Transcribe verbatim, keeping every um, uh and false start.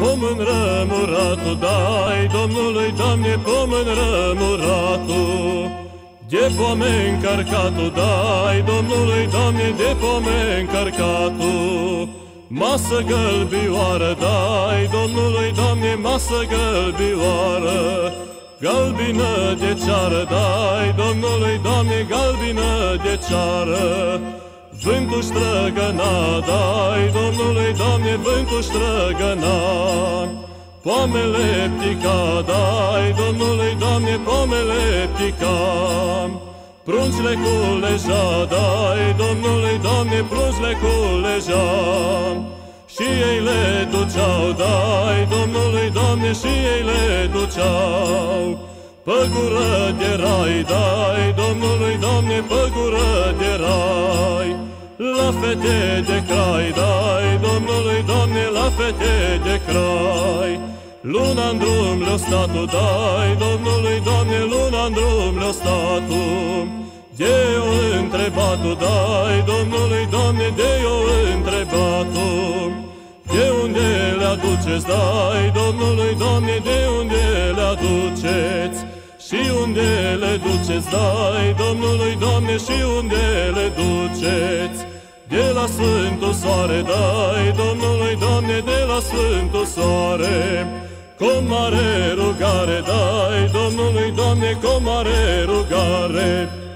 Pom înrămuratul, dai Domnului, Doamne, pom înrămuratul. De pome încărcatul, dai Domnului, Doamne, de pome încărcatul. Masă gălbioară, dai Domnului, Doamne, masă gălbioară. Galbină de ceară, dai Domnului, Doamne, galbină de ceară. Vântul străgăna, dai Domnului, Doamne, vântul străgăna. Poamele ptica, dai Domnului, Doamne, poamele ptica. Pruncile culeja, dai Domnului, Doamne, pruncile culeja. Și ei le duceau, dai Domnului, Doamne, și ei le duceau. Pe gură de rai, dai Domnului, Doamne, pe gură de rai. La fete de crai, dai Domnului, Doamne, la fete de crai. Luna-n drum le-o statul, dai Domnului, Doamne, luna-n drum le-o statul. De-o întrebatul, dai Domnului, Doamne, de-o întrebatul. De unde le aduceți, dai Domnului, Doamne, de unde le aduceți? Și unde le duceți, dai Domnului, Doamne, și unde le duceți? De la Sfântul Soare, dai Domnului, Doamne, de la Sfântul Soare. Cu mare rugare, dai Domnului, Doamne, cu mare rugare.